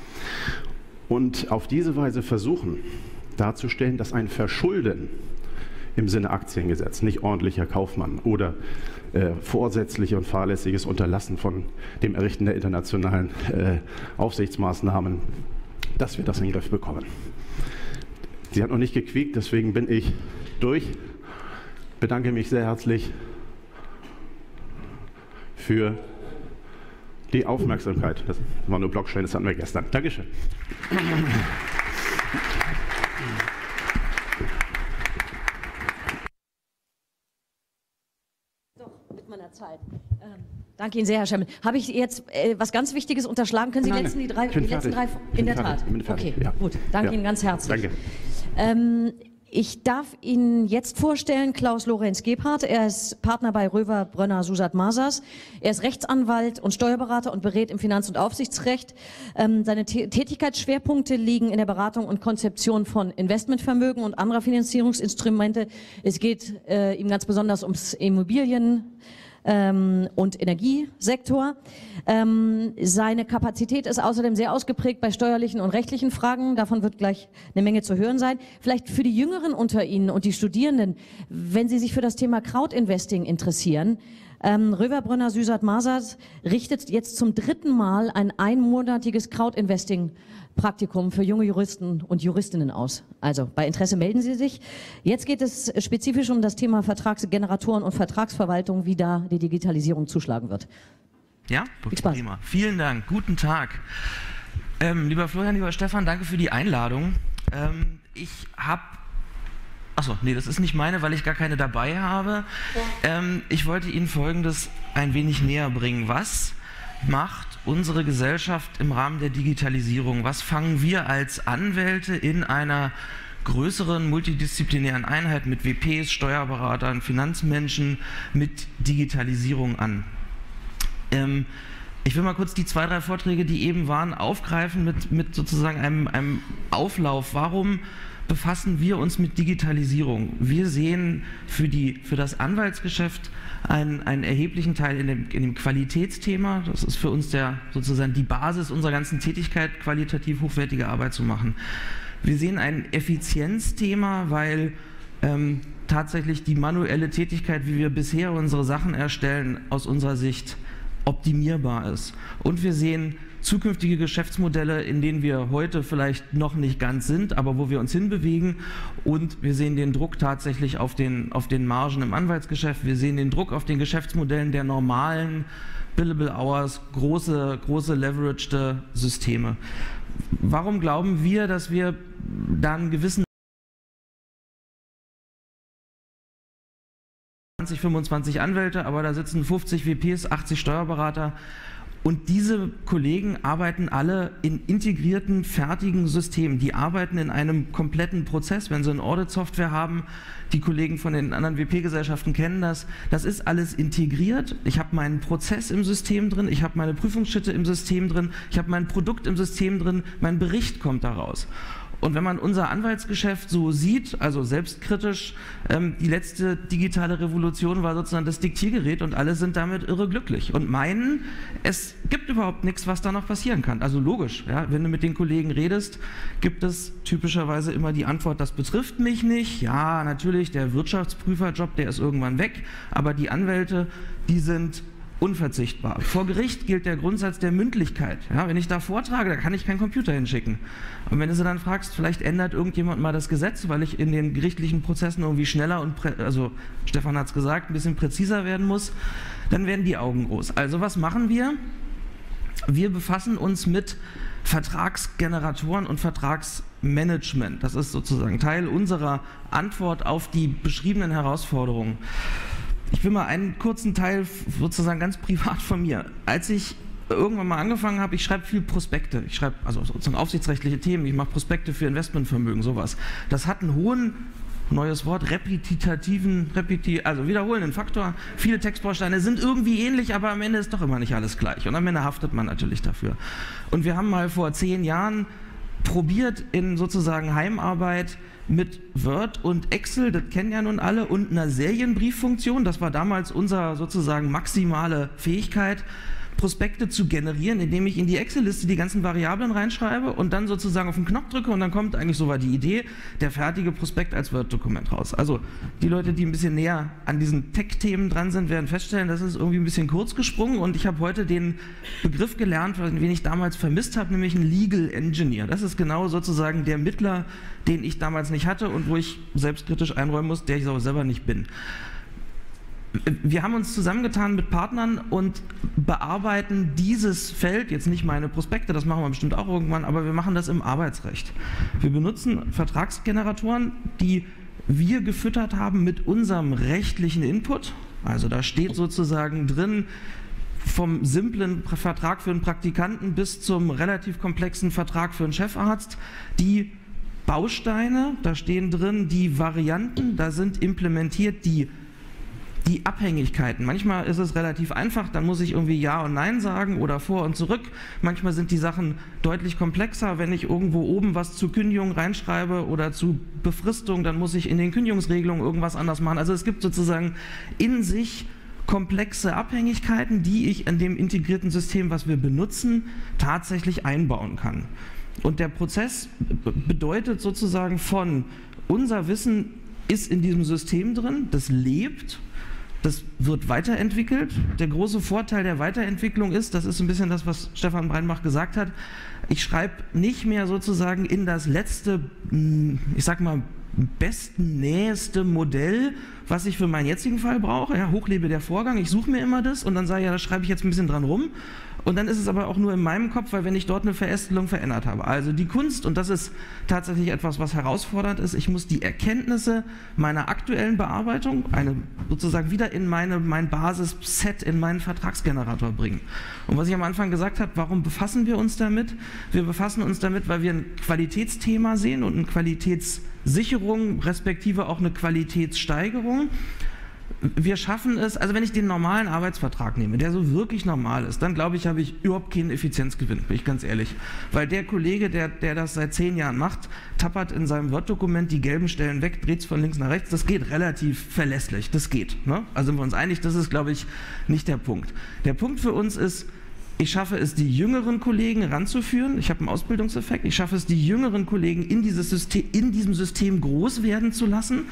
Und auf diese Weise versuchen darzustellen, dass ein Verschulden im Sinne Aktiengesetz, nicht ordentlicher Kaufmann oder vorsätzliche und fahrlässiges Unterlassen von dem Errichten der internationalen Aufsichtsmaßnahmen, dass wir das in den Griff bekommen. Sie hat noch nicht gequiekt, deswegen bin ich durch. Bedanke mich sehr herzlich für die Aufmerksamkeit. Das war nur Blockchain, das hatten wir gestern. Dankeschön. Mit meiner Zeit. Danke Ihnen sehr, Herr Schemmel. Habe ich jetzt was ganz Wichtiges unterschlagen? Können Sie die letzten drei in der Tat? Okay, ja. Gut. Danke Ihnen ganz herzlich. Danke. Ich darf Ihnen jetzt vorstellen Klaus Lorenz Gebhardt. Er ist Partner bei Röver Brönner Susat Masas. Er ist Rechtsanwalt und Steuerberater und berät im Finanz- und Aufsichtsrecht. Seine Tätigkeitsschwerpunkte liegen in der Beratung und Konzeption von Investmentvermögen und anderer Finanzierungsinstrumente. Es geht ihm ganz besonders ums Immobilien- und Energiesektor. Seine Kapazität ist außerdem sehr ausgeprägt bei steuerlichen und rechtlichen Fragen. Davon wird gleich eine Menge zu hören sein. Vielleicht für die Jüngeren unter Ihnen und die Studierenden, wenn Sie sich für das Thema Crowdinvesting interessieren, Röverbrunner Süßert Masert richtet jetzt zum 3. Mal ein einmonatiges Crowdinvesting-Praktikum für junge Juristen und Juristinnen aus. Also bei Interesse melden Sie sich. Jetzt geht es spezifisch um das Thema Vertragsgeneratoren und Vertragsverwaltung, wie da die Digitalisierung zuschlagen wird. Ja, prima. Vielen Dank. Guten Tag. Lieber Florian, lieber Stefan, danke für die Einladung. Ich habe... Achso, nee, das ist nicht meine, weil ich gar keine dabei habe. Ich wollte Ihnen Folgendes ein wenig näher bringen. Was macht unsere Gesellschaft im Rahmen der Digitalisierung? Was fangen wir als Anwälte in einer größeren multidisziplinären Einheit mit WPs, Steuerberatern, Finanzmenschen mit Digitalisierung an? Ich will mal kurz die 2, 3 Vorträge, die eben waren, aufgreifen mit sozusagen einem Auflauf. Warum befassen wir uns mit Digitalisierung? Wir sehen für das Anwaltsgeschäft einen erheblichen Teil in dem Qualitätsthema. Das ist für uns sozusagen die Basis unserer ganzen Tätigkeit, qualitativ hochwertige Arbeit zu machen. Wir sehen ein Effizienzthema, weil tatsächlich die manuelle Tätigkeit, wie wir bisher unsere Sachen erstellen, aus unserer Sicht optimierbar ist. Und wir sehen zukünftige Geschäftsmodelle, in denen wir heute vielleicht noch nicht ganz sind, aber wo wir uns hinbewegen. Und wir sehen den Druck tatsächlich auf den Margen im Anwaltsgeschäft. Wir sehen den Druck auf den Geschäftsmodellen der normalen Billable Hours, große leveraged Systeme. Warum glauben wir, dass wir da einen gewissen 25 Anwälte, aber da sitzen 50 WPs, 80 Steuerberater und diese Kollegen arbeiten alle in integrierten, fertigen Systemen. Die arbeiten in einem kompletten Prozess. Wenn sie eine Audit-Software haben, die Kollegen von den anderen WP-Gesellschaften kennen das, das ist alles integriert. Ich habe meinen Prozess im System drin, ich habe meine Prüfungsschritte im System drin, ich habe mein Produkt im System drin, mein Bericht kommt daraus. Und wenn man unser Anwaltsgeschäft so sieht, also selbstkritisch, die letzte digitale Revolution war sozusagen das Diktiergerät und alle sind damit irre glücklich und meinen, es gibt überhaupt nichts, was da noch passieren kann. Also logisch, ja, wenn du mit den Kollegen redest, gibt es typischerweise immer die Antwort, das betrifft mich nicht. Ja, natürlich, der Wirtschaftsprüferjob, der ist irgendwann weg, aber die Anwälte, die sind unverzichtbar. Vor Gericht gilt der Grundsatz der Mündlichkeit. Ja, wenn ich da vortrage, da kann ich keinen Computer hinschicken. Und wenn du sie dann fragst, vielleicht ändert irgendjemand mal das Gesetz, weil ich in den gerichtlichen Prozessen irgendwie schneller und, also Stefan hat es gesagt, ein bisschen präziser werden muss, dann werden die Augen groß. Also was machen wir? Wir befassen uns mit Vertragsgeneratoren und Vertragsmanagement. Das ist sozusagen Teil unserer Antwort auf die beschriebenen Herausforderungen. Ich will mal einen kurzen Teil sozusagen ganz privat von mir. Als ich irgendwann mal angefangen habe, ich schreibe viel Prospekte. Ich schreibe also sozusagen aufsichtsrechtliche Themen, ich mache Prospekte für Investmentvermögen, sowas. Das hat einen hohen, neues Wort, wiederholenden Faktor. Viele Textbausteine sind irgendwie ähnlich, aber am Ende ist doch immer nicht alles gleich. Und am Ende haftet man natürlich dafür. Und wir haben mal vor 10 Jahren probiert in sozusagen Heimarbeit mit Word und Excel, das kennen ja nun alle, und einer Serienbrieffunktion, das war damals unsere sozusagen maximale Fähigkeit, Prospekte zu generieren, indem ich in die Excel-Liste die ganzen Variablen reinschreibe und dann sozusagen auf den Knopf drücke und dann kommt eigentlich, so war die Idee, der fertige Prospekt als Word-Dokument raus. Also die Leute, die ein bisschen näher an diesen Tech-Themen dran sind, werden feststellen, das ist irgendwie ein bisschen kurz gesprungen und ich habe heute den Begriff gelernt, den ich damals vermisst habe, nämlich einen Legal Engineer. Das ist genau sozusagen der Mittler, den ich damals nicht hatte und wo ich selbstkritisch einräumen muss, der ich auch selber nicht bin. Wir haben uns zusammengetan mit Partnern und bearbeiten dieses Feld, jetzt nicht meine Prospekte, das machen wir bestimmt auch irgendwann, aber wir machen das im Arbeitsrecht. Wir benutzen Vertragsgeneratoren, die wir gefüttert haben mit unserem rechtlichen Input. Also da steht sozusagen drin, vom simplen Vertrag für einen Praktikanten bis zum relativ komplexen Vertrag für einen Chefarzt, die Bausteine, da stehen drin die Varianten, da sind implementiert die Abhängigkeiten. Manchmal ist es relativ einfach, dann muss ich irgendwie Ja und Nein sagen oder vor und zurück. Manchmal sind die Sachen deutlich komplexer. Wenn ich irgendwo oben was zur Kündigung reinschreibe oder zu Befristung, dann muss ich in den Kündigungsregelungen irgendwas anders machen. Also es gibt sozusagen in sich komplexe Abhängigkeiten, die ich in dem integrierten System, was wir benutzen, tatsächlich einbauen kann. Und der Prozess bedeutet sozusagen von unser Wissen ist in diesem System drin, das lebt. Das wird weiterentwickelt. Der große Vorteil der Weiterentwicklung ist, das ist ein bisschen das, was Stefan Breinbach gesagt hat, ich schreibe nicht mehr sozusagen in das letzte, ich sag mal, besten, näheste Modell, was ich für meinen jetzigen Fall brauche. Ja, hochlebe der Vorgang, ich suche mir immer das und dann sage ich, ja, da schreibe ich jetzt ein bisschen dran rum. Und dann ist es aber auch nur in meinem Kopf, weil wenn ich dort eine Verästelung verändert habe. Also die Kunst, und das ist tatsächlich etwas, was herausfordernd ist, ich muss die Erkenntnisse meiner aktuellen Bearbeitung sozusagen wieder in mein Basisset, in meinen Vertragsgenerator bringen. Und was ich am Anfang gesagt habe, warum befassen wir uns damit? Wir befassen uns damit, weil wir ein Qualitätsthema sehen und eine Qualitätssicherung, respektive auch eine Qualitätssteigerung. Wir schaffen es, also wenn ich den normalen Arbeitsvertrag nehme, der so wirklich normal ist, dann glaube ich, habe ich überhaupt keinen Effizienzgewinn, bin ich ganz ehrlich. Weil der Kollege, der das seit 10 Jahren macht, tappert in seinem Word-Dokument die gelben Stellen weg, dreht es von links nach rechts, das geht relativ verlässlich, das geht. Ne? Also sind wir uns einig, das ist, glaube ich, nicht der Punkt. Der Punkt für uns ist, ich schaffe es, die jüngeren Kollegen ranzuführen, ich habe einen Ausbildungseffekt, ich schaffe es, die jüngeren Kollegen in diesem System groß werden zu lassen.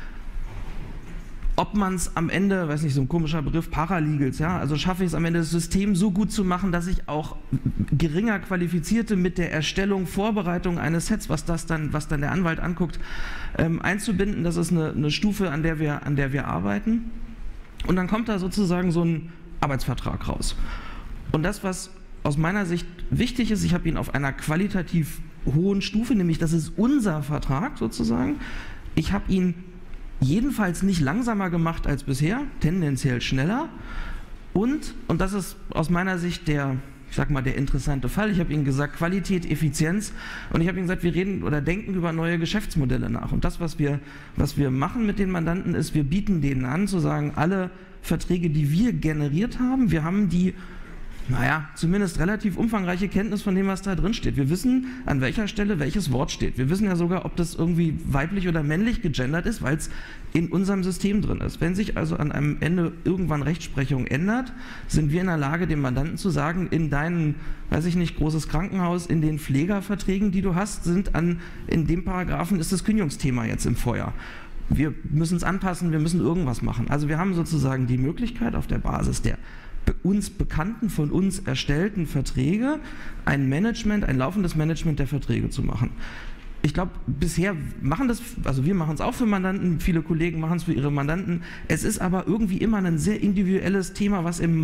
Ob man es am Ende, weiß nicht, so ein komischer Begriff, Paralegals, ja, also schaffe ich es am Ende, das System so gut zu machen, dass ich auch geringer Qualifizierte mit der Erstellung, Vorbereitung eines Sets, was dann der Anwalt anguckt, einzubinden. Das ist eine Stufe, an der wir arbeiten. Und dann kommt da sozusagen so ein Arbeitsvertrag raus. Und das, was aus meiner Sicht wichtig ist, ich habe ihn auf einer qualitativ hohen Stufe, nämlich das ist unser Vertrag sozusagen. Ich habe ihn jedenfalls nicht langsamer gemacht als bisher, tendenziell schneller. Und das ist aus meiner Sicht der interessante Fall. Ich habe Ihnen gesagt, Qualität, Effizienz. Und ich habe Ihnen gesagt, wir reden oder denken über neue Geschäftsmodelle nach. Und das, was wir machen mit den Mandanten, ist, wir bieten denen an, zu sagen, alle Verträge, die wir generiert haben, wir haben die, zumindest relativ umfangreiche Kenntnis von dem, was da drin steht. Wir wissen, an welcher Stelle welches Wort steht. Wir wissen ja sogar, ob das irgendwie weiblich oder männlich gegendert ist, weil es in unserem System drin ist. Wenn sich also an einem Ende irgendwann Rechtsprechung ändert, sind wir in der Lage, dem Mandanten zu sagen, in deinem, großes Krankenhaus, in den Pflegerverträgen, die du hast, in dem Paragraphen ist das Kündigungsthema jetzt im Feuer. Wir müssen es anpassen, wir müssen irgendwas machen. Also wir haben sozusagen die Möglichkeit, auf der Basis der uns bekannten, von uns erstellten Verträge ein laufendes Management der Verträge zu machen. Ich glaube, bisher machen das, also wir machen es auch für Mandanten, viele Kollegen machen es für ihre Mandanten. Es ist aber irgendwie immer ein sehr individuelles Thema, was im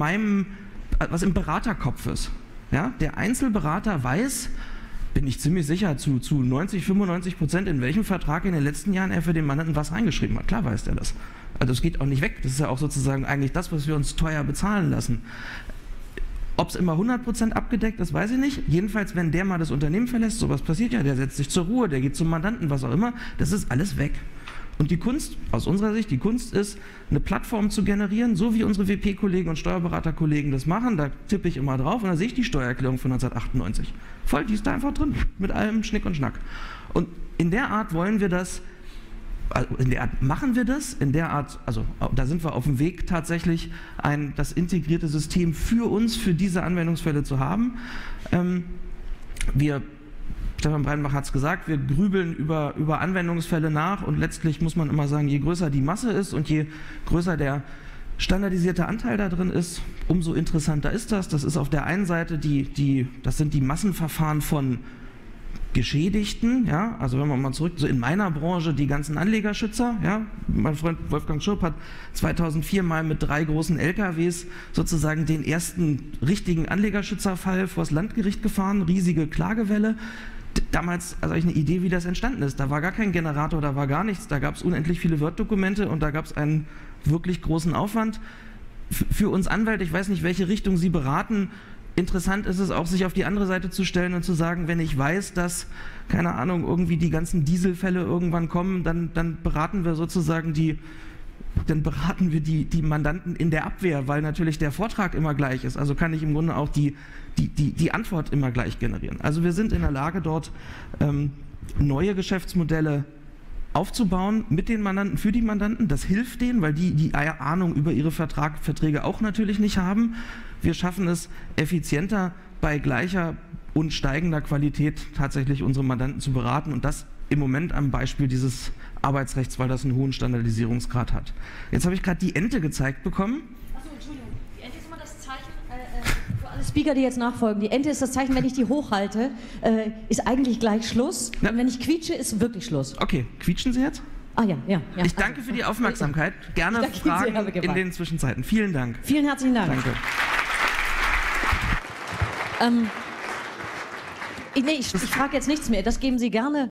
Beraterkopf ist. Ja? Der Einzelberater weiß, bin ich ziemlich sicher, zu 90-95%, in welchem Vertrag in den letzten Jahren er für den Mandanten was reingeschrieben hat. Klar weiß er das. Also es geht auch nicht weg. Das ist ja auch sozusagen eigentlich das, was wir uns teuer bezahlen lassen. Ob es immer 100% abgedeckt ist, weiß ich nicht. Jedenfalls, wenn der mal das Unternehmen verlässt, sowas passiert ja, der setzt sich zur Ruhe, der geht zum Mandanten, was auch immer, das ist alles weg. Und die Kunst, aus unserer Sicht, die Kunst ist, eine Plattform zu generieren, so wie unsere WP-Kollegen und Steuerberaterkollegen das machen. Da tippe ich immer drauf und dann sehe ich die Steuererklärung von 1998. Voll, die ist da einfach drin, mit allem Schnick und Schnack. Und in der Art wollen wir das, in der Art machen wir das, in der Art, also da sind wir auf dem Weg tatsächlich, das integrierte System für uns, für diese Anwendungsfälle zu haben. Stefan Breinbach hat es gesagt, wir grübeln über Anwendungsfälle nach und letztlich muss man immer sagen, je größer die Masse ist und je größer der standardisierte Anteil da drin ist, umso interessanter ist das. Das ist auf der einen Seite das sind die Massenverfahren von Geschädigten, ja, also wenn man mal zurück, so in meiner Branche die ganzen Anlegerschützer, ja, mein Freund Wolfgang Schirp hat 2004 mal mit 3 großen LKWs sozusagen den ersten richtigen Anlegerschützerfall vors Landgericht gefahren, riesige Klagewelle. Damals, also eine Idee, wie das entstanden ist. Da war gar kein Generator, da war gar nichts, da gab es unendlich viele Word-Dokumente und da gab es einen wirklich großen Aufwand. Für uns Anwälte, ich weiß nicht, welche Richtung Sie beraten, interessant ist es auch, sich auf die andere Seite zu stellen und zu sagen, wenn ich weiß, dass, keine Ahnung, irgendwie die ganzen Dieselfälle irgendwann kommen, dann beraten wir sozusagen die Mandanten in der Abwehr, weil natürlich der Vortrag immer gleich ist. Also kann ich im Grunde auch die Antwort immer gleich generieren. Also wir sind in der Lage, dort neue Geschäftsmodelle aufzubauen mit den Mandanten, für die Mandanten. Das hilft denen, weil die Ahnung über ihre Verträge auch natürlich nicht haben. Wir schaffen es effizienter bei gleicher und steigender Qualität tatsächlich unsere Mandanten zu beraten und das im Moment am Beispiel dieses Arbeitsrechts, weil das einen hohen Standardisierungsgrad hat. Jetzt habe ich gerade die Ente gezeigt bekommen. Achso, Entschuldigung. Die Ente ist immer das Zeichen, für alle Speaker, die jetzt nachfolgen, die Ente ist das Zeichen, wenn ich die hochhalte, ist eigentlich gleich Schluss. Ja. Und wenn ich quietsche, ist wirklich Schluss. Okay, quietschen Sie jetzt? Ah ja. Ich danke für die Aufmerksamkeit. Gerne danke Ihnen sehr, Fragen Herr Gebhardt. in den Zwischenzeiten. Vielen Dank. Vielen herzlichen Dank. Danke. Ich frage jetzt nichts mehr, das geben Sie gerne